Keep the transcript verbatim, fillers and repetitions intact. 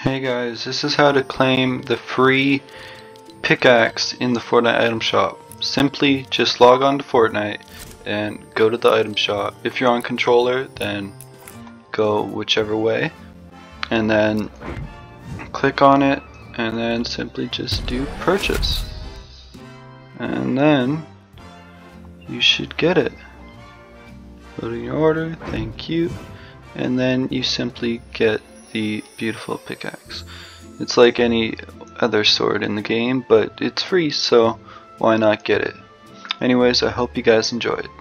Hey guys, this is how to claim the free pickaxe in the Fortnite item shop. Simply just log on to Fortnite and go to the item shop. If you're on controller, then go whichever way and then click on it and then simply just do purchase. And then you should get it. Loading your order, thank you. And then you simply get the beautiful pickaxe. It's like any other sword in the game, but it's free, so why not get it? Anyways, I hope you guys enjoy it.